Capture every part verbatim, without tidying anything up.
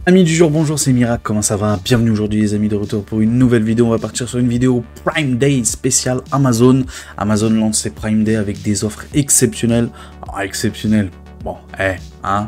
Amis du jour, bonjour, c'est Mirac, comment ça va? Bienvenue aujourd'hui les amis de retour pour une nouvelle vidéo. On va partir sur une vidéo Prime Day spéciale Amazon. Amazon lance ses Prime Day avec des offres exceptionnelles. Alors, exceptionnelles, bon, eh, hein.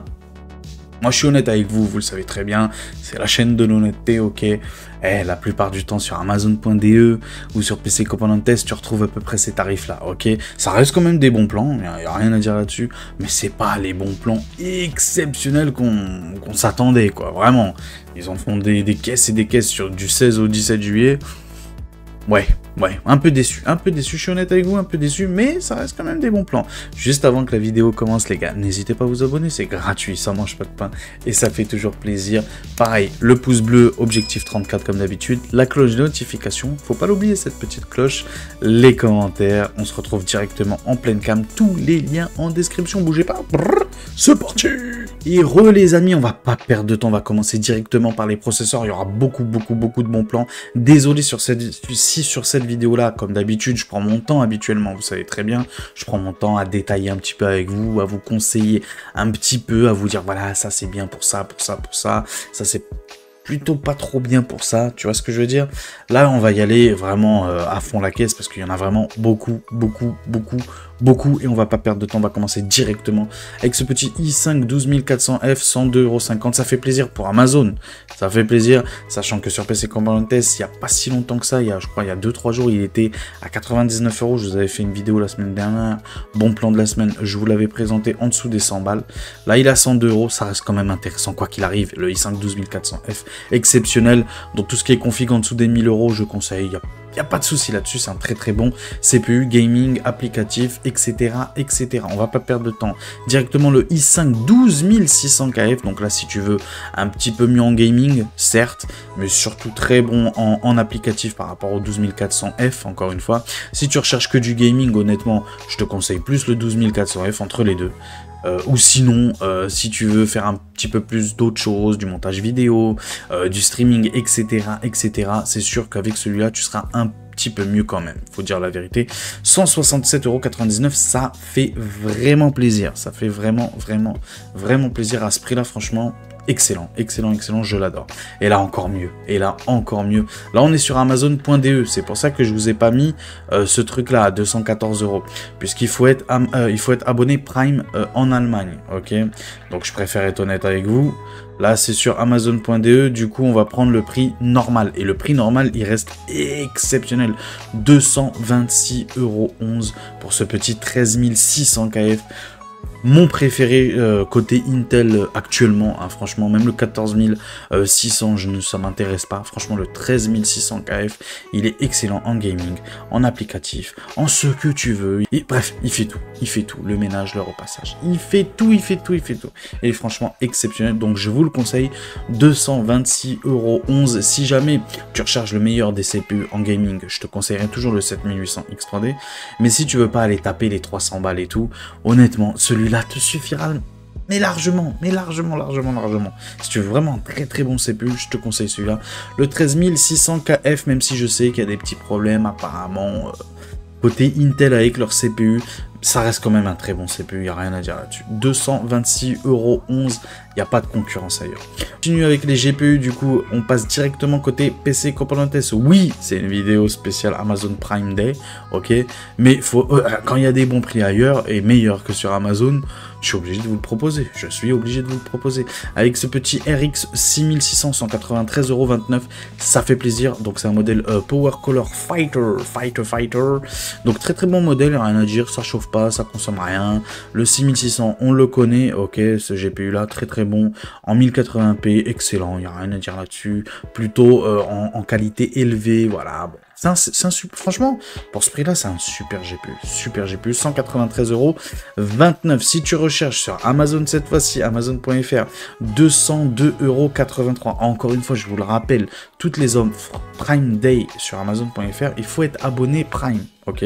Moi je suis honnête avec vous, vous le savez très bien, c'est la chaîne de l'honnêteté, ok. Eh, la plupart du temps sur Amazon point D E ou sur P C Componentes, tu retrouves à peu près ces tarifs-là, ok. Ça reste quand même des bons plans, il n'y a, a rien à dire là-dessus, mais c'est pas les bons plans exceptionnels qu'on qu'on s'attendait, quoi, vraiment. Ils en font des, des caisses et des caisses sur du seize au dix-sept juillet. Ouais, ouais, un peu déçu, un peu déçu, je suis honnête avec vous, un peu déçu, mais ça reste quand même des bons plans. Juste avant que la vidéo commence, les gars, n'hésitez pas à vous abonner, c'est gratuit, ça mange pas de pain, et ça fait toujours plaisir. Pareil, le pouce bleu, objectif trente-quatre comme d'habitude, la cloche de notification, faut pas l'oublier cette petite cloche, les commentaires, on se retrouve directement en pleine cam, tous les liens en description, bougez pas, c'est parti. Et re les amis, on va pas perdre de temps, on va commencer directement par les processeurs, il y aura beaucoup, beaucoup, beaucoup de bons plans. Désolé sur cette... Si sur cette vidéo là, comme d'habitude, je prends mon temps habituellement, vous savez très bien, je prends mon temps à détailler un petit peu avec vous, à vous conseiller un petit peu, à vous dire voilà, ça c'est bien pour ça, pour ça, pour ça, ça c'est plutôt pas trop bien pour ça, tu vois ce que je veux dire? Là, on va y aller vraiment euh, à fond la caisse parce qu'il y en a vraiment beaucoup, beaucoup, beaucoup, beaucoup et on va pas perdre de temps, on va commencer directement avec ce petit i cinq douze mille quatre cents F, cent deux euros cinquante, ça fait plaisir pour Amazon, ça fait plaisir, sachant que sur P C Componentes, il n'y a pas si longtemps que ça, il y a, je crois, il y a deux trois jours, il était à quatre-vingt-dix-neuf euros, je vous avais fait une vidéo la semaine dernière, bon plan de la semaine, je vous l'avais présenté en dessous des cent balles, là il a cent deux euros, ça reste quand même intéressant, quoi qu'il arrive, le i cinq douze mille quatre cents F, exceptionnel, donc tout ce qui est config en dessous des mille euros, je conseille, il y a Il n'y a pas de souci là-dessus, c'est un très très bon C P U, gaming, applicatif, et cetera, et cetera. On va pas perdre de temps. Directement le i cinq douze mille six cents K F, donc là si tu veux un petit peu mieux en gaming, certes, mais surtout très bon en, en applicatif par rapport au douze mille quatre cents F, encore une fois. Si tu recherches que du gaming, honnêtement, je te conseille plus le douze mille quatre cents F entre les deux. Euh, ou sinon, euh, si tu veux faire un petit peu plus d'autres choses, du montage vidéo, euh, du streaming, et cetera, et cetera, c'est sûr qu'avec celui-là, tu seras un petit peu mieux quand même, faut dire la vérité. cent soixante-sept euros quatre-vingt-dix-neuf, ça fait vraiment plaisir, ça fait vraiment, vraiment, vraiment plaisir à ce prix-là, franchement. Excellent, excellent, excellent, je l'adore. Et là encore mieux, et là encore mieux. Là on est sur Amazon point D E, c'est pour ça que je vous ai pas mis euh, ce truc là à deux cent quatorze euros, puisqu'il faut être euh, il faut être abonné Prime euh, en Allemagne, ok. Donc je préfère être honnête avec vous. Là c'est sur Amazon point D E, du coup on va prendre le prix normal, et le prix normal il reste exceptionnel, deux cent vingt-six euros onze pour ce petit treize mille six cents K F. Mon préféré euh, côté Intel actuellement, hein, franchement, même le quatorze mille six cents, je ne, ça m'intéresse pas. Franchement, le treize mille six cents K F, il est excellent en gaming, en applicatif, en ce que tu veux. Et, bref, il fait tout, il fait tout, le ménage, le repassage, il fait tout, il fait tout, il fait tout. Et franchement, exceptionnel, donc je vous le conseille, deux cent vingt-six euros onze. Si jamais tu recharges le meilleur des C P U en gaming, je te conseillerais toujours le sept mille huit cents X trois D. Mais si tu veux pas aller taper les trois cents balles et tout, honnêtement, celui-là te suffira, mais largement, mais largement, largement, largement. Si tu veux vraiment un très très bon C P U, je te conseille celui-là. Le treize mille six cents K F, même si je sais qu'il y a des petits problèmes apparemment, euh, côté Intel avec leur C P U, ça reste quand même un très bon C P U, il n'y a rien à dire là-dessus. deux cent vingt-six euros onze, il n'y a pas de concurrence ailleurs. Continue avec les G P U, du coup, on passe directement côté P C Componentes. Oui, c'est une vidéo spéciale Amazon Prime Day, ok, mais faut, euh, quand il y a des bons prix ailleurs, et meilleurs que sur Amazon, je suis obligé de vous le proposer, je suis obligé de vous le proposer. Avec ce petit R X six mille six cents, cent quatre-vingt-treize euros vingt-neuf, ça fait plaisir, donc c'est un modèle euh, Power Color Fighter, Fighter, Fighter, donc très très bon modèle, rien à dire, ça chauffe pas, ça consomme rien. Le six mille six cents, on le connaît, ok, ce G P U là, très très bon, en mille quatre-vingts p, excellent, il n'y a rien à dire là-dessus, plutôt euh, en, en qualité élevée, voilà, bon. C'est un, c'est un super, franchement, pour ce prix-là, c'est un super G P U, super G P U, cent quatre-vingt-treize euros vingt-neuf. Si tu recherches sur Amazon cette fois-ci, Amazon point F R, deux cent deux euros quatre-vingt-trois. Encore une fois, je vous le rappelle, toutes les offres Prime Day sur Amazon point F R, il faut être abonné Prime, ok.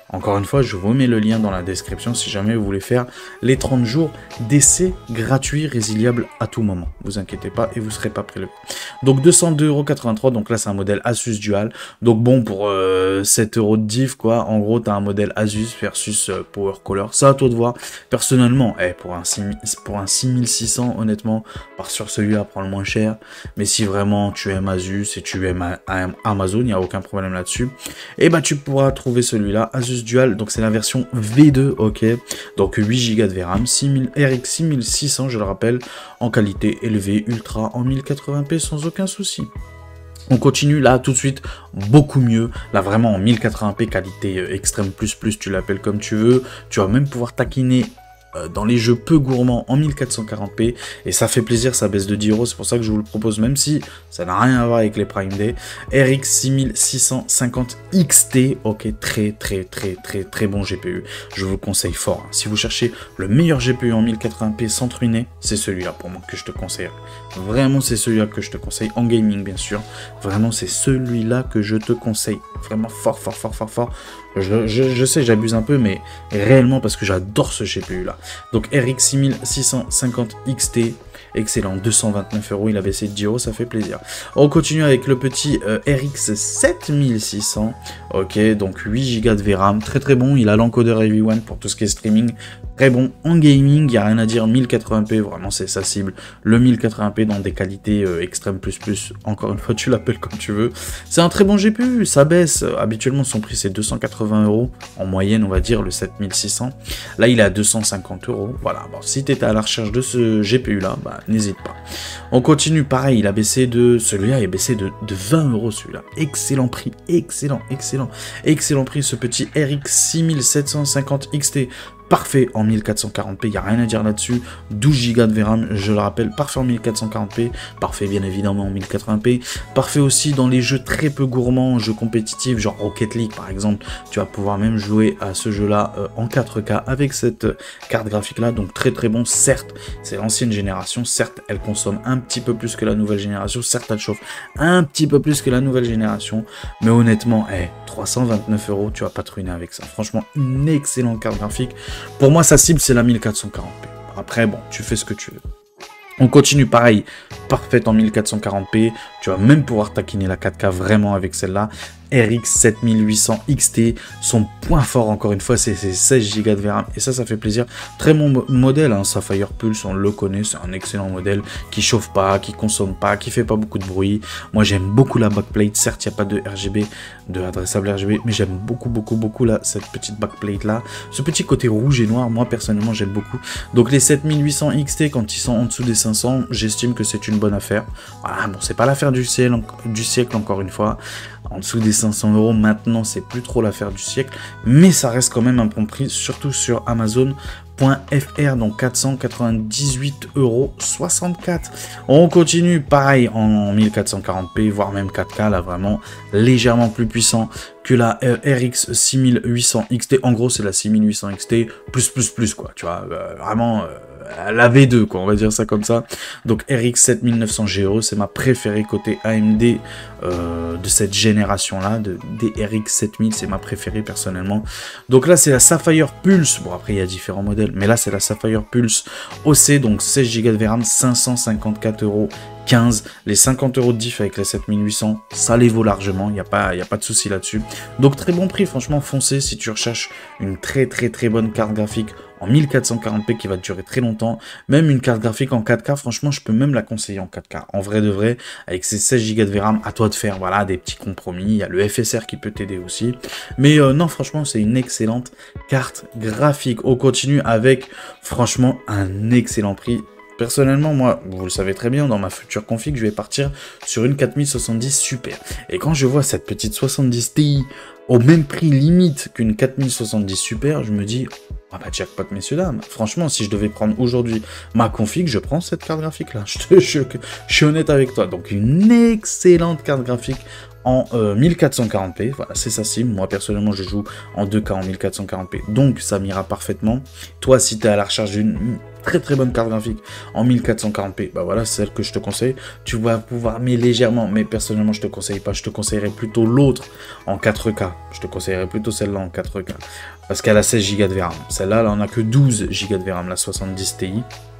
Encore une fois, je vous mets le lien dans la description si jamais vous voulez faire les trente jours d'essai gratuit, résiliable à tout moment. Vous inquiétez pas et vous ne serez pas prélevé. Donc deux cent deux euros quatre-vingt-trois, donc là c'est un modèle Asus Dual. Donc bon, pour euh, sept euros de diff, quoi, en gros tu as un modèle Asus versus euh, Power Color. Ça à toi de voir. Personnellement, eh, pour un six mille six cents, honnêtement, part sur celui-là, prends le moins cher. Mais si vraiment tu aimes Asus et tu aimes Amazon, il n'y a aucun problème là-dessus. Et bah tu pourras trouver celui-là, Asus Dual, donc c'est la version V deux, ok, donc huit giga de V RAM, six mille R X six mille six cents, je le rappelle, en qualité élevée, ultra, en mille quatre-vingts p sans aucun souci. On continue là tout de suite, beaucoup mieux, là vraiment en mille quatre-vingts p, qualité euh, extrême plus plus, tu l'appelles comme tu veux, tu vas même pouvoir taquiner dans les jeux peu gourmands en mille quatre cent quarante p, et ça fait plaisir, ça baisse de dix euros, c'est pour ça que je vous le propose, même si ça n'a rien à voir avec les Prime Day. R X six mille six cent cinquante X T, ok, très très très très très bon G P U, je vous le conseille fort, hein. Si vous cherchez le meilleur G P U en mille quatre-vingts p sans te ruiner, c'est celui-là pour moi que je te conseille, vraiment c'est celui-là que je te conseille, en gaming bien sûr, vraiment c'est celui-là que je te conseille, vraiment fort fort fort fort fort. Je, je, je sais, j'abuse un peu, mais réellement parce que j'adore ce G P U là. Donc R X six mille six cent cinquante X T, excellent, deux cent vingt-neuf euros, il a baissé de dix euros, ça fait plaisir. On continue avec le petit euh, R X sept mille six cents, ok, donc huit giga de V RAM, très très bon, il a l'encodeur Heavy One pour tout ce qui est streaming, très bon. En gaming, il n'y a rien à dire, mille quatre-vingts p, vraiment c'est sa cible, le mille quatre-vingts p dans des qualités euh, extrême plus plus, encore une fois tu l'appelles comme tu veux. C'est un très bon G P U, ça baisse, habituellement son prix c'est deux cent quatre-vingts euros, en moyenne on va dire le sept mille six cents, là il est à deux cent cinquante euros, voilà, bon, si tu étais à la recherche de ce G P U là, bah n'hésite pas. On continue, pareil, il a baissé de, celui-là il a baissé de, de vingt euros celui-là, excellent prix, excellent, excellent, excellent prix ce petit R X six mille sept cent cinquante X T. Parfait en mille quatre cent quarante p, il n'y a rien à dire là-dessus, douze giga de V RAM, je le rappelle, parfait en mille quatre cent quarante p, parfait bien évidemment en mille quatre-vingts p, parfait aussi dans les jeux très peu gourmands, jeux compétitifs, genre Rocket League par exemple, tu vas pouvoir même jouer à ce jeu-là euh, en quatre K avec cette euh, carte graphique-là, donc très très bon, certes, c'est l'ancienne génération, certes, elle consomme un petit peu plus que la nouvelle génération, certes, elle chauffe un petit peu plus que la nouvelle génération, mais honnêtement, hey, trois cent vingt-neuf euros, tu vas pas te ruiner avec ça, franchement, une excellente carte graphique. Pour moi, sa cible, c'est la mille quatre cent quarante p. Après, bon, tu fais ce que tu veux. On continue, pareil, parfaite en mille quatre cent quarante p. Tu vas même pouvoir taquiner la quatre K vraiment avec celle-là. R X sept mille huit cents X T, son point fort encore une fois c'est seize giga de V RAM et ça ça fait plaisir, très bon mo modèle, hein. Sapphire Pulse on le connaît, c'est un excellent modèle qui chauffe pas, qui consomme pas, qui fait pas beaucoup de bruit. Moi j'aime beaucoup la backplate, certes il n'y a pas de R G B, de adressable R G B, mais j'aime beaucoup beaucoup beaucoup là, cette petite backplate là, ce petit côté rouge et noir, moi personnellement j'aime beaucoup. Donc les sept mille huit cents X T quand ils sont en dessous des cinq cents, j'estime que c'est une bonne affaire. Voilà, bon c'est pas l'affaire du siècle, du siècle encore une fois. En dessous des cinq cents euros, maintenant c'est plus trop l'affaire du siècle, mais ça reste quand même un bon prix, surtout sur Amazon point F R, donc quatre cent quatre-vingt-dix-huit euros soixante-quatre. On continue, pareil en mille quatre cent quarante p, voire même quatre K, là vraiment légèrement plus puissant que la R X six mille huit cents X T. En gros, c'est la six mille huit cents X T plus plus plus quoi, tu vois, euh, vraiment. Euh, la V deux quoi, on va dire ça comme ça. Donc R X sept mille neuf cents G E, c'est ma préférée côté A M D euh, de cette génération là, de, des R X sept mille, c'est ma préférée personnellement. Donc là c'est la Sapphire Pulse, bon après il y a différents modèles, mais là c'est la Sapphire Pulse O C, donc seize giga de V RAM, cinq cent cinquante-quatre euros quinze, les cinquante euros de diff avec les sept mille huit cents, ça les vaut largement, il n'y a pas, y a pas de souci là-dessus. Donc très bon prix, franchement foncez si tu recherches une très très très bonne carte graphique en mille quatre cent quarante p qui va durer très longtemps, même une carte graphique en quatre K, franchement je peux même la conseiller en quatre K, en vrai de vrai, avec ces seize giga de V RAM, à toi de faire, voilà, des petits compromis, il y a le F S R qui peut t'aider aussi, mais euh, non franchement c'est une excellente carte graphique. On continue avec franchement un excellent prix. Personnellement, moi, vous le savez très bien, dans ma future config, je vais partir sur une quatre mille soixante-dix Super. Et quand je vois cette petite soixante-dix Ti au même prix limite qu'une quatre mille soixante-dix Super, je me dis, ah bah jackpot messieurs dames. Franchement, si je devais prendre aujourd'hui ma config, je prends cette carte graphique là. Je, te, je, je suis honnête avec toi. Donc une excellente carte graphique en euh, mille quatre cent quarante p, voilà, c'est sa cible. Moi, personnellement, je joue en deux K en mille quatre cent quarante p, donc ça m'ira parfaitement. Toi, si tu es à la recherche d'une très très bonne carte graphique en mille quatre cent quarante p, bah voilà, c'est celle que je te conseille. Tu vas pouvoir, mais légèrement, mais personnellement je te conseille pas, je te conseillerais plutôt l'autre en quatre K. Je te conseillerais plutôt celle-là en quatre K, parce qu'elle a seize giga de V RAM. Celle-là, elle en a que douze giga de V RAM, la soixante-dix Ti.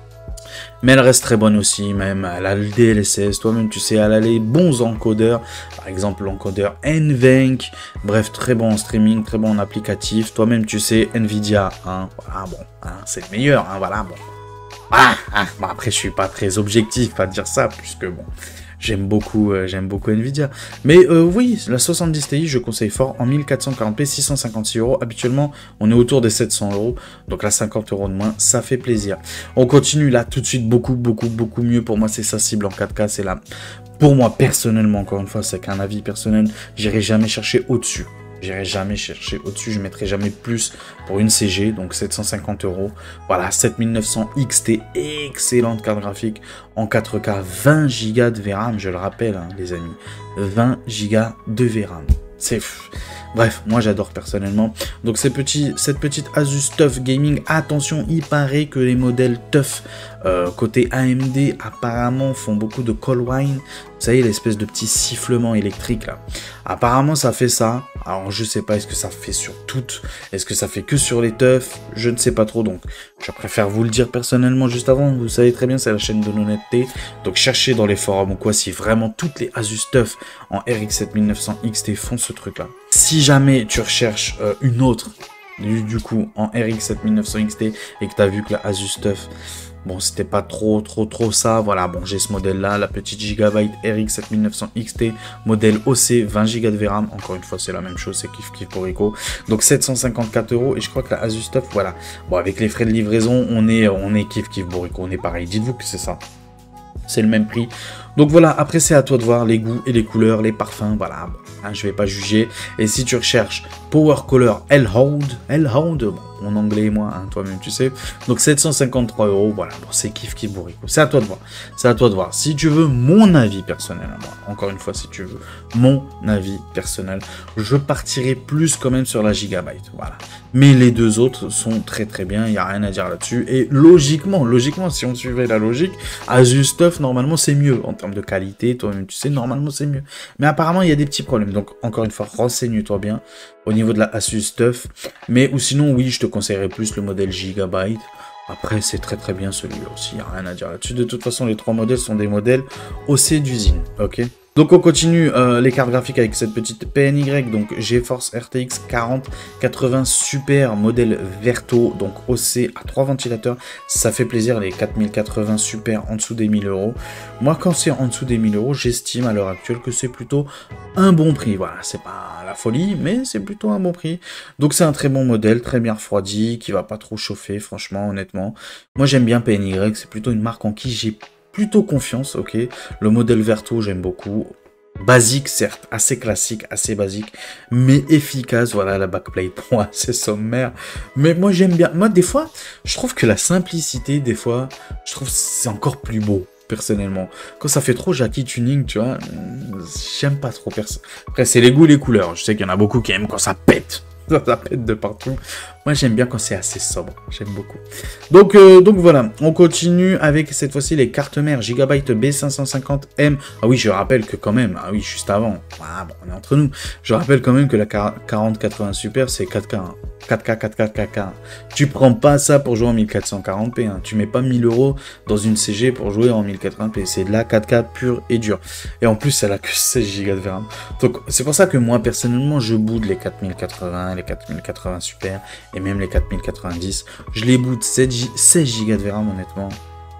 Mais elle reste très bonne aussi, même, elle a le D L S S, toi-même tu sais, elle a les bons encodeurs, par exemple l'encodeur NVENC, bref, très bon en streaming, très bon en applicatif, toi-même tu sais, Nvidia, hein, voilà, bon, hein, c'est le meilleur, hein, voilà, bon. Ah, ah, bon, après je suis pas très objectif à dire ça, puisque bon, j'aime beaucoup, euh, j'aime beaucoup Nvidia. Mais euh, oui, la soixante-dix Ti, je conseille fort en mille quatre cent quarante p, six cent cinquante-six euros. Habituellement, on est autour des sept cents euros. Donc là, cinquante euros de moins, ça fait plaisir. On continue là tout de suite, beaucoup, beaucoup, beaucoup mieux. Pour moi, c'est sa cible en quatre K. C'est là. Pour moi, personnellement, encore une fois, c'est qu'un avis personnel, j'irai jamais chercher au-dessus. J'irai jamais chercher au-dessus, je mettrai jamais plus pour une C G, donc sept cent cinquante euros. Voilà, sept mille neuf cents X T, excellente carte graphique en quatre K, vingt giga de V RAM, je le rappelle, hein, les amis, vingt giga de V RAM. C'est... Bref, moi j'adore personnellement. Donc ces petits, cette petite Asus TUF Gaming, attention, il paraît que les modèles TUF euh, côté A M D apparemment font beaucoup de call whine. Vous savez, l'espèce de petit sifflement électrique là. Apparemment ça fait ça. Alors je sais pas, est-ce que ça fait sur toutes? Est-ce que ça fait que sur les TUF? Je ne sais pas trop, donc je préfère vous le dire personnellement juste avant. Vous savez très bien, c'est la chaîne de l'honnêteté. Donc cherchez dans les forums ou quoi si vraiment toutes les Asus TUF en R X sept mille neuf cents X T font ce truc là. Si jamais tu recherches euh, une autre, du, du coup, en R X sept mille neuf cents X T, et que tu as vu que la Asus TUF, bon, c'était pas trop, trop, trop ça, voilà, bon, j'ai ce modèle-là, la petite Gigabyte R X sept mille neuf cents X T, modèle O C, vingt giga de V RAM, encore une fois, c'est la même chose, c'est kiff kiff pour Rico, donc sept cent cinquante-quatre euros, et je crois que la Asus TUF, voilà, bon, avec les frais de livraison, on est, on est kiff kiff pour Rico, on est pareil, dites-vous que c'est ça. C'est le même prix. Donc voilà, après c'est à toi de voir les goûts et les couleurs, les parfums, voilà. Hein, je vais pas juger. Et si tu recherches Power Color Hellhound, Hellhound, bon, mon anglais et moi, hein, toi-même tu sais. Donc sept cent cinquante-trois euros, voilà, bon, c'est kiff kiff bourrico. C'est à toi de voir. C'est à toi de voir. Si tu veux mon avis personnel, moi, encore une fois, si tu veux mon avis personnel, je partirai plus quand même sur la Gigabyte, voilà. Mais les deux autres sont très très bien, il n'y a rien à dire là-dessus. Et logiquement, logiquement, si on suivait la logique, Asus TUF, normalement c'est mieux en termes de qualité, toi-même tu sais, normalement c'est mieux. Mais apparemment il y a des petits problèmes, donc encore une fois, renseigne-toi bien au niveau de la Asus TUF. Mais ou sinon, oui, je te conseillerais plus le modèle Gigabyte. Après, c'est très très bien celui-là aussi, il n'y a rien à dire là-dessus. De toute façon, les trois modèles sont des modèles O C d'usine, ok? Donc on continue euh, les cartes graphiques avec cette petite P N Y, donc GeForce R T X quarante quatre-vingts Super, modèle Verto, donc O C à trois ventilateurs, ça fait plaisir, les quatre mille quatre-vingts Super en dessous des mille euros. Moi quand c'est en dessous des mille euros, j'estime à l'heure actuelle que c'est plutôt un bon prix, voilà, c'est pas la folie, mais c'est plutôt un bon prix. Donc c'est un très bon modèle, très bien refroidi, qui va pas trop chauffer, franchement, honnêtement. Moi j'aime bien P N Y, c'est plutôt une marque en qui j'ai plutôt confiance, ok. Le modèle Verto, j'aime beaucoup. Basique, certes, assez classique, assez basique, mais efficace. Voilà, la backplate, pour moi, c'est sommaire. Mais moi, j'aime bien. Moi, des fois, je trouve que la simplicité, des fois, je trouve c'est encore plus beau, personnellement. Quand ça fait trop Jackie Tuning, tu vois, j'aime pas trop. Perso. Après, c'est les goûts et les couleurs. Je sais qu'il y en a beaucoup qui aiment quand ça pète. Ça pète de partout. Moi, j'aime bien quand c'est assez sobre. J'aime beaucoup. Donc, euh, donc voilà. On continue avec cette fois-ci les cartes mères Gigabyte B cinq cent cinquante M. Ah oui, je rappelle que quand même. Ah oui, juste avant. Ah bon, on est entre nous. Je rappelle quand même que la quarante quatre-vingts Super, c'est quatre K. Hein. quatre K, quatre K, quatre K. Tu prends pas ça pour jouer en mille quatre cent quarante p. Hein. Tu mets pas mille euros dans une C G pour jouer en mille quatre-vingts p. C'est de la quatre K pure et dure. Et en plus, elle a que seize giga de V RAM. Donc, c'est pour ça que moi, personnellement, je boude les quatre mille quatre-vingts, les quatre mille quatre-vingts Super et même les quatre mille quatre-vingt-dix. Je les boude seize giga de V RAM, honnêtement.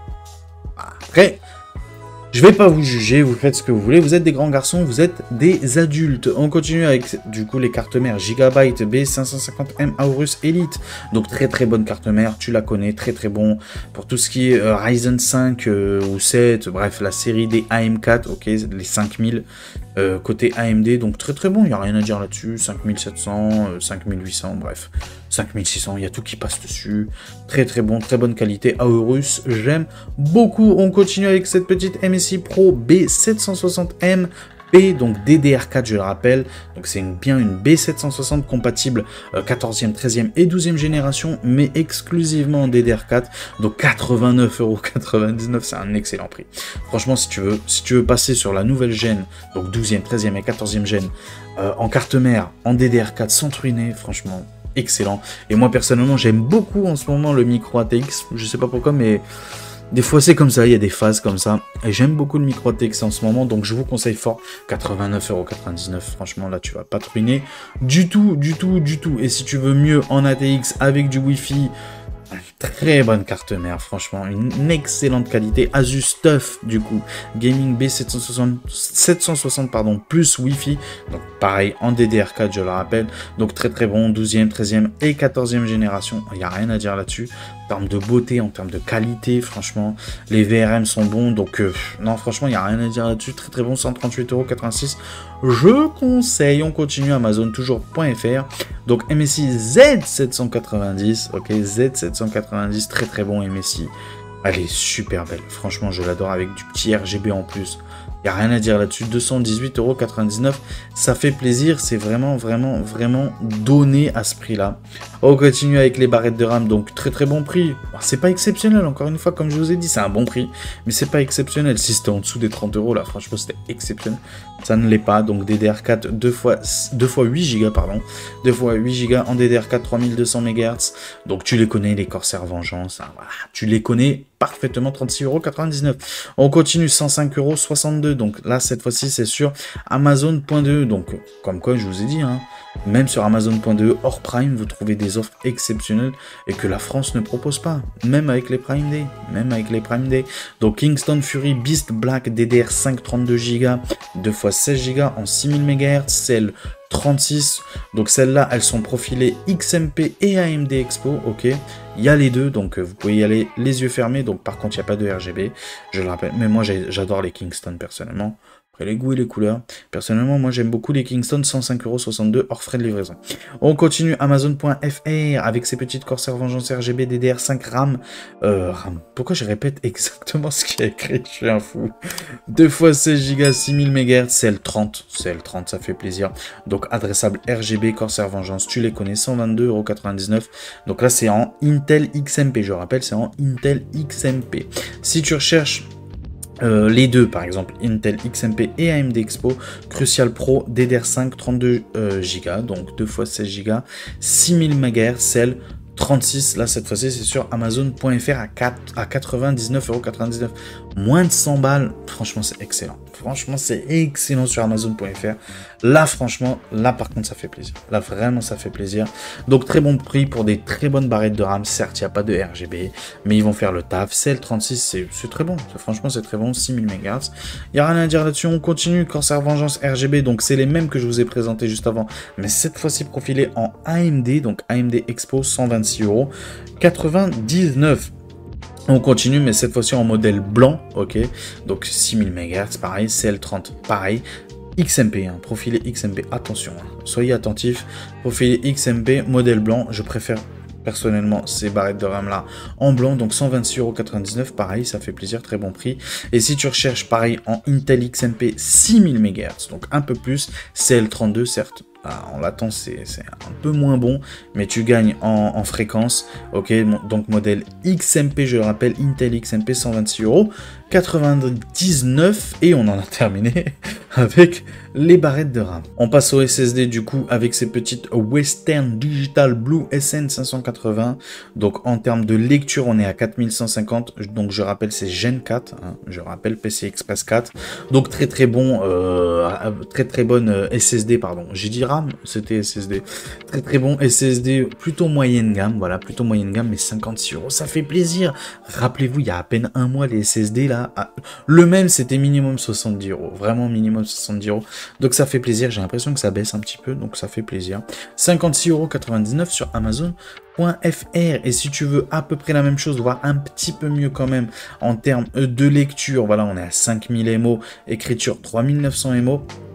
Après, je vais pas vous juger, vous faites ce que vous voulez, vous êtes des grands garçons, vous êtes des adultes. On continue avec du coup les cartes mères Gigabyte B cinq cent cinquante M Aorus Elite. Donc très très bonne carte mère, tu la connais, très très bon pour tout ce qui est euh, Ryzen cinq euh, ou sept, bref la série des A M quatre, ok, les cinq mille euh, côté A M D, donc très très bon, il n'y a rien à dire là-dessus, cinq mille sept cents, euh, cinq mille huit cents, bref. cinq mille six cents, il y a tout qui passe dessus. Très très bon, très bonne qualité. Aorus, j'aime beaucoup. On continue avec cette petite M S I Pro B sept cent soixante M. P, donc D D R quatre, je le rappelle, donc c'est une, bien une B sept cent soixante compatible euh, quatorzième, treizième et douzième génération, mais exclusivement en D D R quatre, donc quatre-vingt-neuf euros quatre-vingt-dix-neuf, c'est un excellent prix. Franchement, si tu veux, si tu veux passer sur la nouvelle gêne, donc douzième, treizième et quatorzième gêne, euh, en carte mère, en D D R quatre, sans te ruiner, franchement, excellent. Et moi, personnellement, j'aime beaucoup en ce moment le micro A T X, je sais pas pourquoi, mais... Des fois c'est comme ça, il y a des phases comme ça, et j'aime beaucoup le micro A T X en ce moment, donc je vous conseille fort, quatre-vingt-neuf euros quatre-vingt-dix-neuf, franchement là tu vas pas te ruiner, du tout, du tout, du tout, et si tu veux mieux en A T X avec du Wi-Fi, très bonne carte mère, franchement, une excellente qualité, Asus TUF du coup, Gaming B sept cent soixante, sept cent soixante pardon, plus Wi-Fi, donc pareil en D D R quatre je le rappelle, donc très très bon, douzième, treizième et quatorzième génération, il n'y a rien à dire là-dessus. En termes de beauté, en termes de qualité, franchement, les V R M sont bons, donc euh, non, franchement, il n'y a rien à dire là-dessus, très très bon, cent trente-huit euros quatre-vingt-six, je conseille, on continue, Amazon, toujours.fr, donc M S I Z sept cent quatre-vingt-dix, ok, Z sept cent quatre-vingt-dix, très très bon M S I, elle est super belle, franchement, je l'adore avec du petit R G B en plus, il n'y a rien à dire là-dessus, deux cent dix-huit euros quatre-vingt-dix-neuf, ça fait plaisir, c'est vraiment, vraiment, vraiment donné à ce prix-là. On continue avec les barrettes de RAM, donc très très bon prix. C'est pas exceptionnel, encore une fois, comme je vous ai dit, c'est un bon prix, mais c'est pas exceptionnel. Si c'était en dessous des trente euros, là, franchement, c'était exceptionnel. Ça ne l'est pas, donc D D R quatre, deux fois huit giga, pardon, deux fois huit giga en D D R quatre, trois mille deux cents mégahertz, donc tu les connais, les Corsair Vengeance, hein, voilà, tu les connais parfaitement, trente-six euros quatre-vingt-dix-neuf. On continue, cent cinq euros soixante-deux, donc là, cette fois-ci, c'est sur Amazon point deux, donc comme quoi, je vous ai dit, hein, même sur Amazon point deux, hors Prime, vous trouvez des offres exceptionnelles et que la France ne propose pas, même avec les Prime Day, même avec les Prime Day. Donc Kingston Fury Beast Black D D R cinq, trente-deux giga, deux fois seize giga en six mille mégahertz, celle trente-six, donc celles-là, elles sont profilées X M P et A M D Expo, ok, il y a les deux, donc vous pouvez y aller les yeux fermés, donc par contre, il n'y a pas de R G B, je le rappelle, mais moi, j'adore les Kingston, personnellement. Les goûts et les couleurs. Personnellement, moi j'aime beaucoup les Kingston, cent cinq euros soixante-deux hors frais de livraison. On continue, Amazon point F R avec ses petites Corsair Vengeance R G B D D R cinq RAM. Euh, RAM. Pourquoi je répète exactement ce qu'il y a écrit? Je suis un fou. deux fois seize giga, six mille mégahertz, C L trente. C L trente, ça fait plaisir. Donc adressable R G B, Corsair Vengeance, tu les connais, cent vingt-deux euros quatre-vingt-dix-neuf. Donc là, c'est en Intel X M P. Je rappelle, c'est en Intel X M P. Si tu recherches Euh, les deux, par exemple, Intel X M P et A M D Expo, Crucial Pro, D D R cinq, trente-deux giga, donc deux fois seize giga, six mille mégahertz, celle trente-six, là cette fois-ci c'est sur Amazon point F R à quatre-vingt-dix-neuf euros quatre-vingt-dix-neuf, moins de cent balles, franchement c'est excellent, franchement c'est excellent sur Amazon point F R, là franchement, là par contre ça fait plaisir, là vraiment ça fait plaisir, donc très bon prix pour des très bonnes barrettes de RAM, certes il n'y a pas de R G B, mais ils vont faire le taf, C L trente-six c'est très bon, franchement c'est très bon, six mille mégahertz, il n'y a rien à dire là-dessus, on continue, Corsair Vengeance R G B, donc c'est les mêmes que je vous ai présentés juste avant, mais cette fois-ci profilés en A M D, donc A M D Expo cent vingt-six euros quatre-vingt-dix-neuf. On continue, mais cette fois-ci en modèle blanc, ok, donc six mille mégahertz, pareil, C L trente, pareil, X M P, hein, profilé X M P, attention, hein, soyez attentifs, profilé X M P, modèle blanc, je préfère personnellement ces barrettes de RAM là en blanc, donc cent vingt-six euros quatre-vingt-dix-neuf, pareil, ça fait plaisir, très bon prix. Et si tu recherches pareil en Intel X M P six mille mégahertz, donc un peu plus, C L trente-deux, certes, en latence c'est un peu moins bon, mais tu gagnes en, en fréquence, ok, donc modèle X M P, je le rappelle, Intel X M P cent vingt-six euros quatre-vingt-dix-neuf, et on en a terminé avec les barrettes de RAM. On passe au S S D du coup avec ces petites Western Digital Blue S N cinq cent quatre-vingts, donc en termes de lecture on est à quatre mille cent cinquante, donc je rappelle c'est Gen quatre, hein, je rappelle P C Express quatre, donc très très bon, euh, très très bonne euh, S S D, pardon, j'ai dit RAM, c'était S S D, très très bon S S D, plutôt moyenne gamme, voilà, plutôt moyenne gamme, mais cinquante-six euros, ça fait plaisir. Rappelez-vous, il y a à peine un mois, les S S D là, le même c'était minimum soixante-dix euros, vraiment minimum soixante-dix euros, donc ça fait plaisir, j'ai l'impression que ça baisse un petit peu, donc ça fait plaisir. cinquante-six euros quatre-vingt-dix-neuf sur Amazon point F R, et si tu veux à peu près la même chose, voire un petit peu mieux quand même en termes de lecture, voilà, on est à cinq mille M O, écriture trois mille neuf cents M O,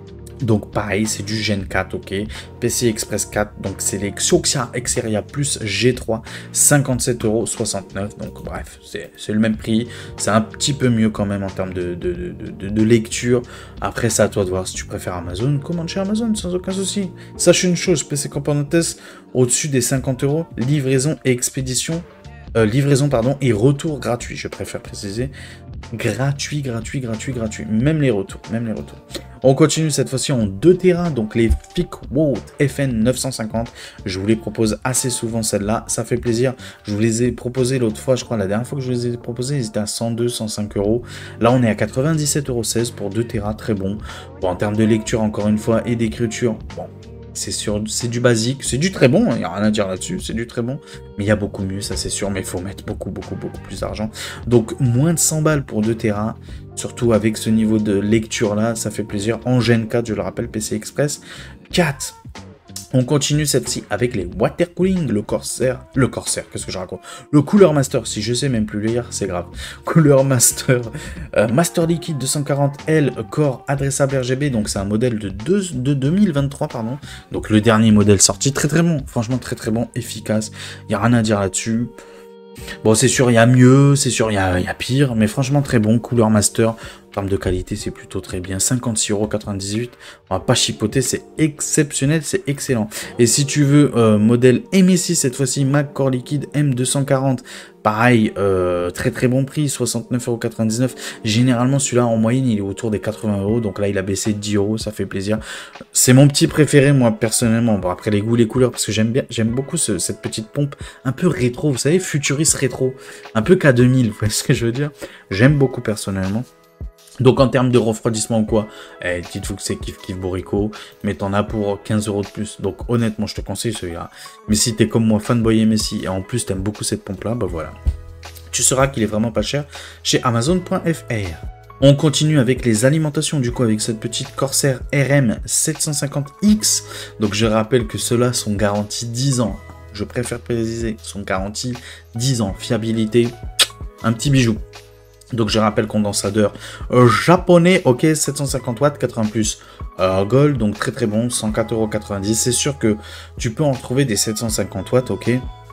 Donc pareil, c'est du Gen quatre, ok. P C I Express quatre, donc c'est les Xioxia Xperia Plus G trois, cinquante-sept euros soixante-neuf. Donc bref, c'est le même prix. C'est un petit peu mieux quand même en termes de, de, de, de, de lecture. Après, c'est à toi de voir si tu préfères Amazon. Commande chez Amazon sans aucun souci. Sache une chose, P C Componentes, au-dessus des cinquante euros, livraison et expédition. Euh, livraison pardon et retour gratuit, je préfère préciser. Gratuit, gratuit, gratuit, gratuit. Même les retours, même les retours. On continue cette fois-ci en deux téra, donc les Peakwatt F N neuf cent cinquante. Je vous les propose assez souvent celles-là, ça fait plaisir. Je vous les ai proposées l'autre fois, je crois, la dernière fois que je les ai proposées, ils étaient à cent deux, cent cinq euros. Là, on est à quatre-vingt-dix-sept euros seize pour deux téra, très bon. Bon, en termes de lecture, encore une fois, et d'écriture, bon. C'est du basique, c'est du très bon, il n'y a rien à dire là-dessus, c'est du très bon. Mais il y a beaucoup mieux, ça c'est sûr, mais il faut mettre beaucoup, beaucoup, beaucoup plus d'argent. Donc moins de cent balles pour deux téra, surtout avec ce niveau de lecture-là, ça fait plaisir. En Gen quatre, je le rappelle, P C Express quatre. On continue celle-ci avec les water cooling, le Corsair, le Corsair, qu'est-ce que je raconte? Le Cooler Master, si je sais même plus lire, c'est grave. Cooler Master, euh, Master Liquid deux cent quarante L, Core adressable R G B, donc c'est un modèle de, deux, de deux mille vingt-trois, pardon. Donc le dernier modèle sorti, très très bon, franchement très très bon, efficace, il n'y a rien à dire là-dessus. Bon, c'est sûr, il y a mieux, c'est sûr, il y a, y a pire, mais franchement très bon, Cooler Master. En termes de qualité, c'est plutôt très bien. cinquante-six euros quatre-vingt-dix-huit. On va pas chipoter, c'est exceptionnel, c'est excellent. Et si tu veux, euh, modèle M S I, cette fois-ci, Mac Core Liquid M deux cent quarante. Pareil, euh, très très bon prix, soixante-neuf euros quatre-vingt-dix-neuf. Généralement, celui-là, en moyenne, il est autour des quatre-vingts euros. Donc là, il a baissé de dix euros, ça fait plaisir. C'est mon petit préféré, moi, personnellement. Bon, après, les goûts, les couleurs, parce que j'aime bien, j'aime beaucoup ce, cette petite pompe un peu rétro, vous savez, futuriste rétro. Un peu K deux mille, vous voyez ce que je veux dire? J'aime beaucoup, personnellement. Donc en termes de refroidissement ou quoi, eh, dites-vous que c'est kiff kiff Borico, mais t'en as pour quinze euros de plus. Donc honnêtement, je te conseille celui-là. Mais si t'es comme moi, fanboy M S I, et en plus t'aimes beaucoup cette pompe-là, bah voilà. Tu sauras qu'il est vraiment pas cher chez Amazon point F R. On continue avec les alimentations, du coup, avec cette petite Corsair R M sept cent cinquante X. Donc je rappelle que ceux-là sont garantis dix ans. Je préfère préciser, sont garantis dix ans. Fiabilité, un petit bijou. Donc je rappelle condensateur euh, japonais, ok, sept cent cinquante watts, quatre-vingts plus euh, gold, donc très très bon, cent quatre euros quatre-vingt-dix. C'est sûr que tu peux en trouver des sept cent cinquante watts, ok,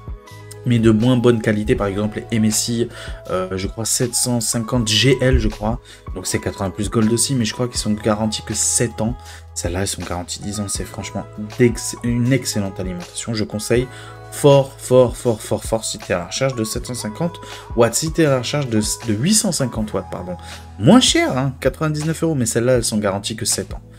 mais de moins bonne qualité, par exemple les M S I, euh, je crois sept cent cinquante G L, je crois, donc c'est quatre-vingts plus gold aussi, mais je crois qu'ils sont garantis que sept ans. Celles-là, elles sont garanties dix ans, c'est franchement une excellente alimentation, je conseille. Fort, fort, fort, fort, fort, si tu es à la recherche de sept cent cinquante watts, si tu es à la recherche de, de huit cent cinquante watts, pardon. Moins cher, hein, quatre-vingt-dix-neuf euros, mais celles-là, elles sont garanties que sept ans.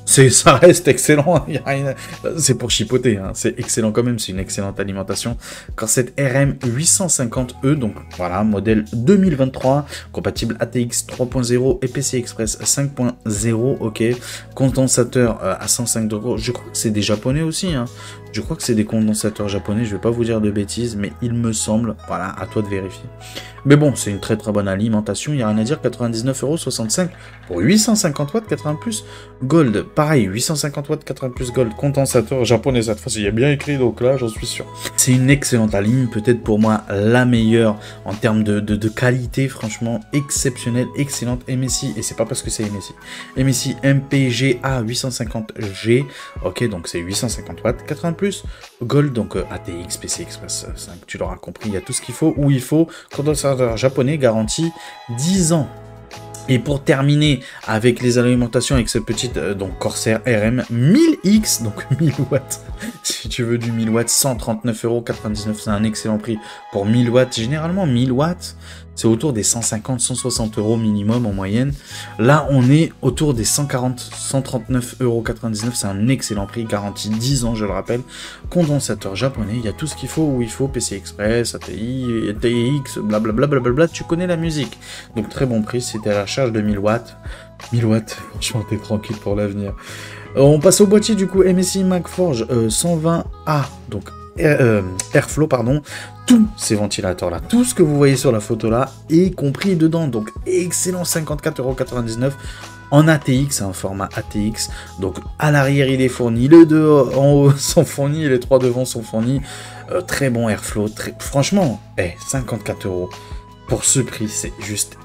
Ça reste excellent, hein, c'est pour chipoter, hein, c'est excellent quand même, c'est une excellente alimentation. Corsair R M huit cent cinquante E, donc voilà, modèle deux mille vingt-trois, compatible A T X trois point zéro et P C I Express cinq point zéro, ok. Condensateur euh, à cent cinq degrés, je crois que c'est des japonais aussi, hein. Je crois que c'est des condensateurs japonais, je vais pas vous dire de bêtises, mais il me semble, voilà, à toi de vérifier. Mais bon, c'est une très très bonne alimentation, il n'y a rien à dire, quatre-vingt-dix-neuf euros soixante-cinq pour huit cent cinquante watts, quatre-vingts plus gold. Pareil, huit cent cinquante watts, quatre-vingts plus gold, condensateur japonais cette fois-ci, il y a bien écrit, donc là, j'en suis sûr. C'est une excellente alim, peut-être pour moi la meilleure en termes de, de, de qualité, franchement, exceptionnelle, excellente M S I, et c'est pas parce que c'est M S I. M S I M P G A huit cent cinquante G, ok, donc c'est huit cent cinquante watts, quatre-vingts plus gold, donc euh, A T X, P C Express cinq, tu l'auras compris, il y a tout ce qu'il faut, où il faut, condensateur japonais, garantie dix ans. Et pour terminer avec les alimentations avec cette petite euh, donc Corsair R M mille X, donc mille watts, si tu veux du mille watts, cent trente-neuf euros quatre-vingt-dix-neuf, c'est un excellent prix pour mille watts. Généralement mille watts, c'est autour des cent cinquante à cent soixante euros minimum en moyenne. Là, on est autour des cent quarante à cent trente-neuf euros quatre-vingt-dix-neuf, c'est un excellent prix, garantie dix ans, je le rappelle. Condensateur japonais, il y a tout ce qu'il faut où il faut, P C Express, A T I, A T X, blablabla, blablabla, tu connais la musique. Donc très bon prix, si tu es à la recherche de mille watts. mille watts, franchement, t'es tranquille pour l'avenir. Euh, on passe au boîtier du coup, M S I MagForge euh, cent vingt A, donc euh, Airflow, pardon. Tous ces ventilateurs-là, tout ce que vous voyez sur la photo-là est compris dedans. Donc excellent, cinquante-quatre euros quatre-vingt-dix-neuf. En A T X, c'est un format A T X. Donc à l'arrière, il est fourni. Les deux en haut sont fournis. Les trois devant sont fournis. Euh, très bon Airflow. Très... Franchement, hey, cinquante-quatre euros. Pour ce prix, c'est juste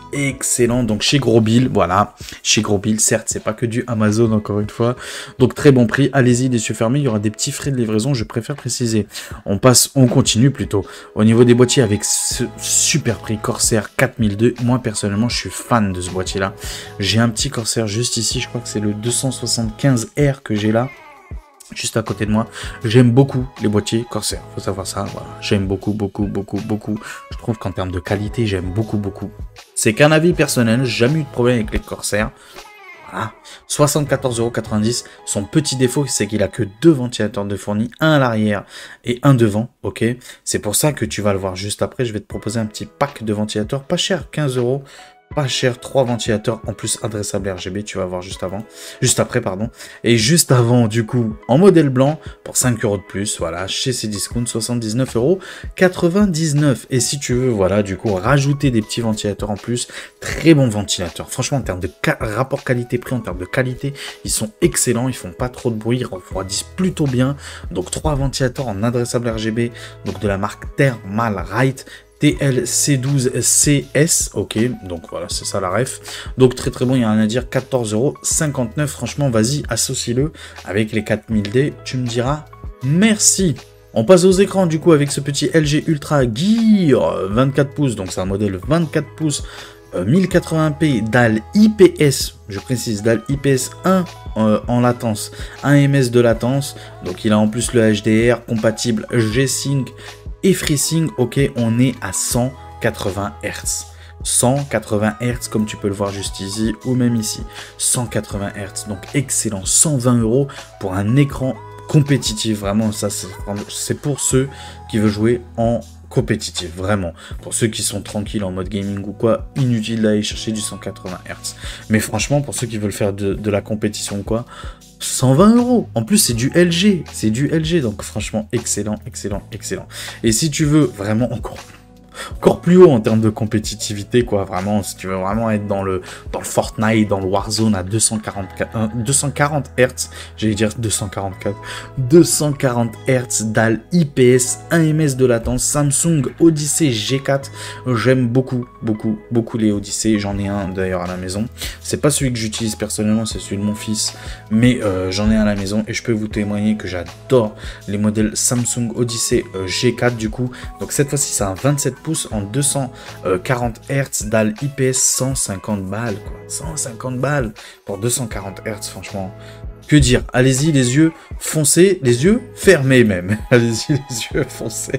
excellent. Donc chez Gros Bill, voilà, chez Gros Bill, certes, c'est pas que du Amazon, encore une fois. Donc très bon prix, allez-y, les yeux fermés, il y aura des petits frais de livraison, je préfère préciser. On passe, on continue plutôt. Au niveau des boîtiers, avec ce super prix, Corsair quatre mille deux, moi personnellement, je suis fan de ce boîtier-là. J'ai un petit Corsair juste ici, je crois que c'est le deux cent soixante-quinze R que j'ai là. Juste à côté de moi, j'aime beaucoup les boîtiers Corsair, faut savoir ça, voilà, j'aime beaucoup, beaucoup, beaucoup, beaucoup, je trouve qu'en termes de qualité, j'aime beaucoup, beaucoup. C'est qu'un avis personnel, j'ai jamais eu de problème avec les Corsair, voilà, soixante-quatorze euros quatre-vingt-dix, son petit défaut, c'est qu'il a que deux ventilateurs de fourni, un à l'arrière et un devant, ok, c'est pour ça que tu vas le voir juste après, je vais te proposer un petit pack de ventilateurs, pas cher, quinze euros, pas cher, trois ventilateurs en plus adressables R G B, tu vas voir juste avant, juste après, pardon. Et juste avant, du coup, en modèle blanc, pour cinq euros de plus, voilà, chez Cdiscount, soixante-dix-neuf euros quatre-vingt-dix-neuf. Et si tu veux, voilà, du coup, rajouter des petits ventilateurs en plus, très bons ventilateurs. Franchement, en termes de rapport qualité-prix, en termes de qualité, ils sont excellents, ils font pas trop de bruit, ils refroidissent plutôt bien. Donc, trois ventilateurs en adressable R G B, donc de la marque Thermalright. T L C douze C S, ok, donc voilà, c'est ça la ref. Donc très très bon, il y a rien à dire, quatorze euros cinquante-neuf, franchement, vas-y, associe-le avec les quatre mille D, tu me diras merci. On passe aux écrans du coup avec ce petit L G Ultra Gear vingt-quatre pouces, donc c'est un modèle vingt-quatre pouces, euh, mille quatre-vingts p, dalle I P S, je précise, dalle I P S un euh, en latence, un M S de latence, donc il a en plus le H D R compatible G-Sync et FreeSync, ok, on est à cent quatre-vingts hertz. cent quatre-vingts hertz, comme tu peux le voir juste ici, ou même ici. cent quatre-vingts hertz, donc excellent. cent vingt euros pour un écran compétitif. Vraiment, ça, c'est pour ceux qui veulent jouer en compétitif, vraiment. Pour ceux qui sont tranquilles en mode gaming ou quoi, inutile d'aller chercher du cent quatre-vingts hertz. Mais franchement, pour ceux qui veulent faire de, de la compétition ou quoi, cent vingt euros. En plus, c'est du L G. C'est du L G. Donc, franchement, excellent, excellent, excellent. Et si tu veux vraiment encore, encore plus haut en termes de compétitivité, quoi, vraiment, si tu veux vraiment être dans le, dans le Fortnite, dans le Warzone à deux cent quarante-quatre, euh, deux cent quarante hertz, j'allais dire deux cent quarante-quatre, deux cent quarante hertz, dalle I P S, un M S de latence, Samsung Odyssey G quatre. J'aime beaucoup, beaucoup, beaucoup les Odyssey. J'en ai un d'ailleurs à la maison. C'est pas celui que j'utilise personnellement, c'est celui de mon fils, mais euh, j'en ai un à la maison et je peux vous témoigner que j'adore les modèles Samsung Odyssey euh, G quatre du coup. Donc cette fois-ci, c'est un vingt-sept pouces en deux cent quarante hertz, dalle I P S, cent cinquante balles, quoi. cent cinquante balles pour deux cent quarante hertz, franchement. Que dire? Allez-y, les yeux foncés, les yeux fermés même. Allez-y, les yeux foncés.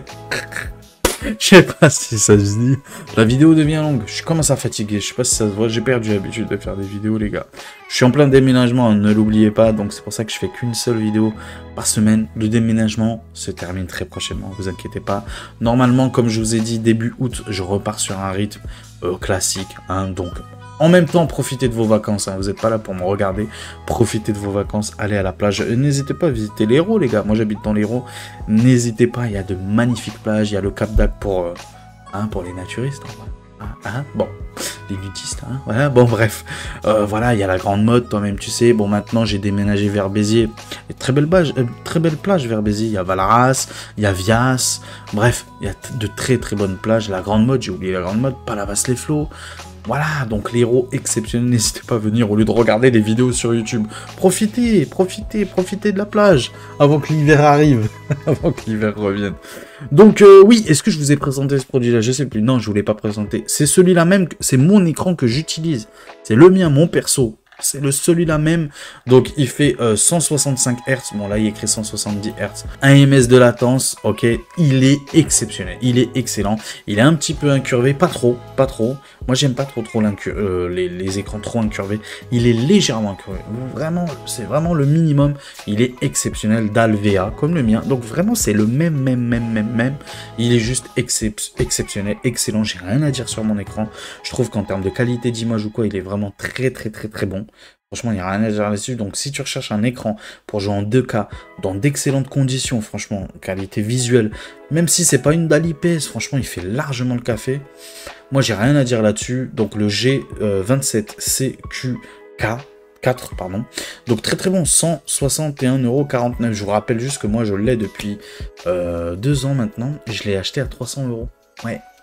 Je sais pas si ça se dit. La vidéo devient longue. Je commence à fatiguer. Je sais pas si ça se voit. J'ai perdu l'habitude de faire des vidéos, les gars. Je suis en plein déménagement, ne l'oubliez pas. Donc c'est pour ça que je fais qu'une seule vidéo par semaine. Le déménagement se termine très prochainement. Vous inquiétez pas. Normalement, comme je vous ai dit, début août, je repars sur un rythme euh, classique. Hein, donc en même temps, profitez de vos vacances, hein. Vous n'êtes pas là pour me regarder. Profitez de vos vacances, allez à la plage. N'hésitez pas à visiter l'Hérault, les gars. Moi, j'habite dans l'Hérault. N'hésitez pas, il y a de magnifiques plages. Il y a le Cap d'Agde pour, euh, hein, pour les naturistes. Hein, hein, bon, les nudistes. Hein, voilà, bon, bref. Euh, voilà, il y a la Grande Motte, toi-même, tu sais. Bon, maintenant, j'ai déménagé vers Béziers. Et très belle plage, euh, très belle plage vers Béziers. Il y a Valaras, il y a Vias. Bref, il y a de très, très bonnes plages. La Grande Motte, j'ai oublié la Grande Motte. Palavas-les-Flots. Voilà, donc l'héros exceptionnel, n'hésitez pas à venir au lieu de regarder les vidéos sur YouTube. Profitez, profitez, profitez de la plage avant que l'hiver arrive, avant que l'hiver revienne. Donc euh, oui, est-ce que je vous ai présenté ce produit-là? Je sais plus, non, je vous l'ai pas présenté. C'est celui-là même, c'est mon écran que j'utilise. C'est le mien, mon perso. C'est le celui-là même, donc il fait euh, cent soixante-cinq hertz, bon là il est écrit cent soixante-dix hertz, un M S de latence, ok, il est exceptionnel, il est excellent, il est un petit peu incurvé, pas trop, pas trop, moi j'aime pas trop trop euh, les, les écrans trop incurvés, il est légèrement incurvé, vraiment, c'est vraiment le minimum, il est exceptionnel, dalle V A, comme le mien, donc vraiment c'est le même, même, même, même, même, il est juste excep exceptionnel, excellent, j'ai rien à dire sur mon écran, je trouve qu'en termes de qualité d'image ou quoi, il est vraiment très très très très bon. Franchement, il n'y a rien à dire là-dessus. Donc, si tu recherches un écran pour jouer en deux K, dans d'excellentes conditions, franchement, qualité visuelle, même si c'est pas une dalle I P S, franchement, il fait largement le café. Moi, j'ai rien à dire là-dessus. Donc, le G vingt-sept C Q K quatre, pardon. Donc, très très bon, cent soixante et un euros quarante-neuf. Je vous rappelle juste que moi, je l'ai depuis euh, deux ans maintenant. Et je l'ai acheté à trois cents euros. Ouais.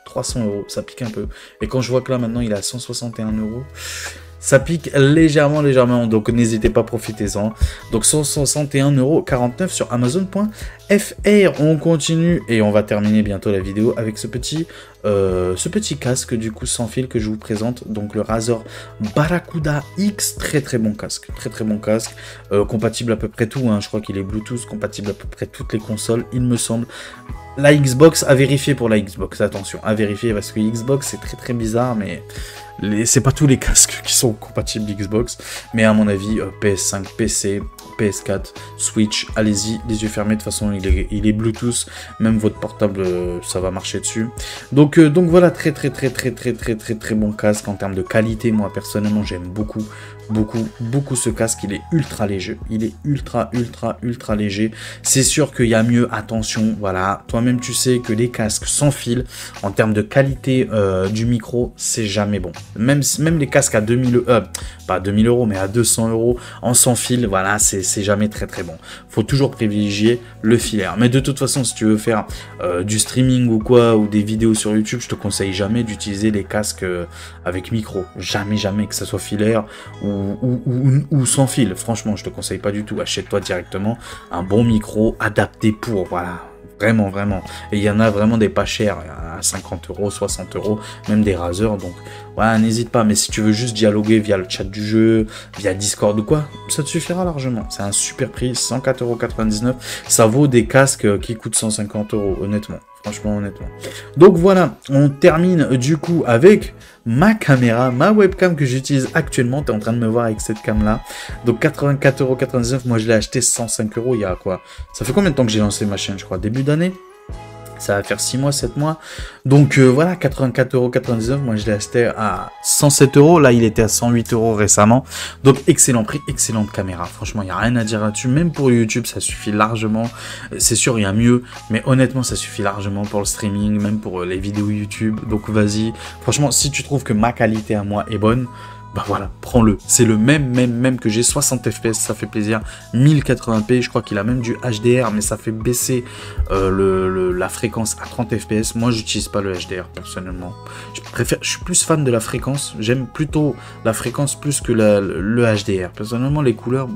trois cents euros, ça pique un peu. Et quand je vois que là, maintenant, il est à cent soixante et un euros, ça pique légèrement, légèrement. Donc, n'hésitez pas, profitez-en. Donc, cent soixante et un euros quarante-neuf sur Amazon point F R. On continue et on va terminer bientôt la vidéo avec ce petit, euh, ce petit casque, du coup, sans fil que je vous présente. Donc, le Razer Barracuda X. Très, très bon casque. Très, très bon casque. Euh, compatible à peu près tout. Hein. Je crois qu'il est Bluetooth, compatible à peu près toutes les consoles, il me semble. La Xbox, à vérifier pour la Xbox. Attention, à vérifier parce que Xbox, c'est très, très bizarre, mais... C'est pas tous les casques qui sont compatibles Xbox, mais à mon avis, euh, P S cinq, P C, P S quatre, Switch, allez-y, les yeux fermés, de toute façon, il est, il est Bluetooth, même votre portable, euh, ça va marcher dessus. Donc, euh, donc voilà, très très très très très très très très bon casque en termes de qualité. Moi, personnellement, j'aime beaucoup, beaucoup, beaucoup ce casque. Il est ultra léger, il est ultra, ultra, ultra léger. C'est sûr qu'il y a mieux, attention, voilà. Toi-même, tu sais que les casques sans fil, en termes de qualité euh, du micro, c'est jamais bon. Même, même les casques à deux mille, euh, pas deux mille euros, mais à deux cents euros en sans fil, voilà, c'est jamais très très bon. Faut toujours privilégier le filaire. Mais de toute façon, si tu veux faire euh, du streaming ou quoi, ou des vidéos sur YouTube, je te conseille jamais d'utiliser les casques euh, avec micro. Jamais, jamais, que ça soit filaire ou, ou, ou, ou sans fil. Franchement, je te conseille pas du tout. Achète-toi directement un bon micro adapté pour, voilà. Vraiment, vraiment. Et il y en a vraiment des pas chers, à cinquante euros, soixante euros, même des Razer. Donc, voilà, n'hésite pas. Mais si tu veux juste dialoguer via le chat du jeu, via Discord ou quoi, ça te suffira largement. C'est un super prix, cent quatre euros quatre-vingt-dix-neuf. Ça vaut des casques qui coûtent cent cinquante euros, honnêtement. Franchement, honnêtement. Donc voilà, on termine du coup avec ma caméra, ma webcam que j'utilise actuellement. Tu es en train de me voir avec cette cam-là. Donc quatre-vingt-quatre euros quatre-vingt-dix-neuf. Moi, je l'ai acheté cent cinq euros il y a quoi? Ça fait combien de temps que j'ai lancé ma chaîne, je crois? Début d'année? Ça va faire six mois, sept mois. Donc euh, voilà, quatre-vingt-quatre euros quatre-vingt-dix-neuf. Moi, je l'ai acheté à cent sept euros. Là, il était à cent huit euros récemment. Donc, excellent prix, excellente caméra. Franchement, il n'y a rien à dire là-dessus. Même pour YouTube, ça suffit largement. C'est sûr, il y a mieux. Mais honnêtement, ça suffit largement pour le streaming, même pour les vidéos YouTube. Donc, vas-y. Franchement, si tu trouves que ma qualité à moi est bonne, bah voilà, prends-le. C'est le même, même, même que j'ai, soixante F P S, ça fait plaisir. mille quatre-vingts p, je crois qu'il a même du H D R, mais ça fait baisser euh, le, le, la fréquence à trente F P S. Moi, j'utilise pas le H D R, personnellement. Je préfère, je suis plus fan de la fréquence. J'aime plutôt la fréquence plus que la, le H D R. Personnellement, les couleurs...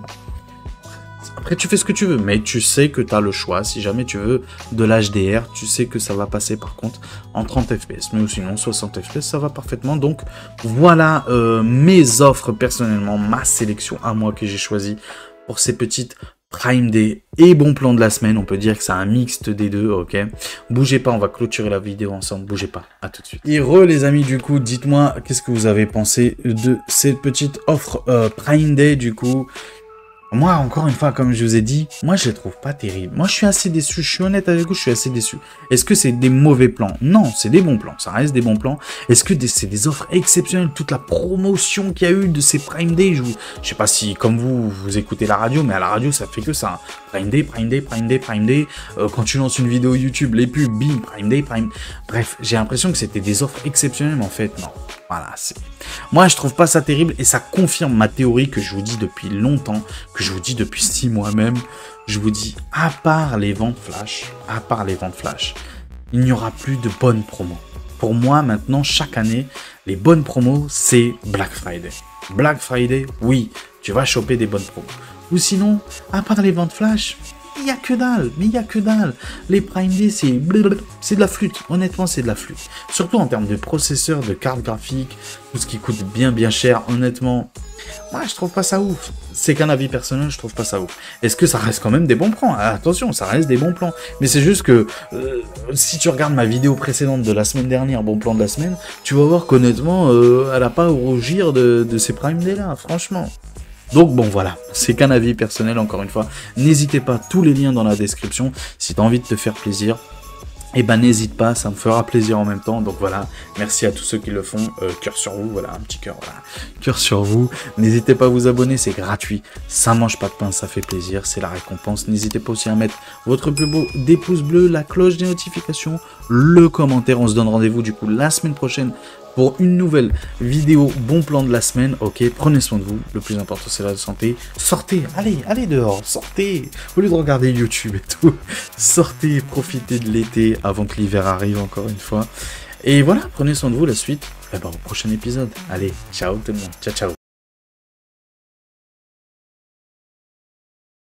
Après, tu fais ce que tu veux, mais tu sais que tu as le choix. Si jamais tu veux de l'H D R, tu sais que ça va passer par contre en trente F P S. Mais sinon, soixante F P S, ça va parfaitement. Donc, voilà euh, mes offres personnellement, ma sélection à moi que j'ai choisi pour ces petites Prime Day et bon plan de la semaine. On peut dire que c'est un mixte des deux, ok. Bougez pas, on va clôturer la vidéo ensemble. Bougez pas, à tout de suite. Et re les amis, du coup, dites-moi qu'est-ce que vous avez pensé de cette petite offre euh, Prime Day, du coup. Moi, encore une fois, comme je vous ai dit, moi, je les trouve pas terribles. Moi, je suis assez déçu. Je suis honnête avec vous, je suis assez déçu. Est-ce que c'est des mauvais plans? Non, c'est des bons plans. Ça reste des bons plans. Est-ce que c'est des offres exceptionnelles? Toute la promotion qu'il y a eu de ces Prime Day, je, vous... je sais pas si, comme vous, vous écoutez la radio, mais à la radio, ça fait que ça. Prime Day, Prime Day, Prime Day, Prime Day. Euh, quand tu lances une vidéo YouTube, les pubs, bim, Prime Day, Prime... Bref, j'ai l'impression que c'était des offres exceptionnelles, mais en fait, non. Voilà, c'est... Moi, je trouve pas ça terrible et ça confirme ma théorie que je vous dis depuis longtemps, que je vous dis depuis six mois même. Je vous dis, à part les ventes flash, à part les ventes flash, il n'y aura plus de bonnes promos. Pour moi, maintenant, chaque année, les bonnes promos, c'est Black Friday. Black Friday, oui, tu vas choper des bonnes promos. Ou sinon, à part les ventes flash, il n'y a que dalle, mais il n'y a que dalle. Les Prime Day, c'est c'est de la flûte. Honnêtement, c'est de la flûte. Surtout en termes de processeur, de carte graphique, tout ce qui coûte bien, bien cher. Honnêtement, moi, je trouve pas ça ouf. C'est qu'un avis personnel, je trouve pas ça ouf. Est-ce que ça reste quand même des bons plans? Attention, ça reste des bons plans. Mais c'est juste que, euh, si tu regardes ma vidéo précédente de la semaine dernière, bon plan de la semaine, tu vas voir qu'honnêtement, euh, elle n'a pas à rougir de, de ces Prime Day là, franchement. Donc bon voilà, c'est qu'un avis personnel encore une fois. N'hésitez pas, tous les liens dans la description. Si tu as envie de te faire plaisir, eh ben n'hésite pas, ça me fera plaisir en même temps. Donc voilà, merci à tous ceux qui le font. Euh, cœur sur vous, voilà, un petit cœur, voilà. Cœur sur vous. N'hésitez pas à vous abonner, c'est gratuit. Ça mange pas de pain, ça fait plaisir, c'est la récompense. N'hésitez pas aussi à mettre votre plus beau des pouces bleus, la cloche des notifications, le commentaire. On se donne rendez-vous du coup la semaine prochaine pour une nouvelle vidéo bon plan de la semaine. Ok, prenez soin de vous, le plus important c'est la santé. Sortez, allez, allez dehors, sortez. Au lieu de regarder YouTube et tout, sortez, profitez de l'été avant que l'hiver arrive encore une fois. Et voilà, prenez soin de vous, la suite, eh ben, au prochain épisode. Allez, ciao tout le monde, ciao ciao.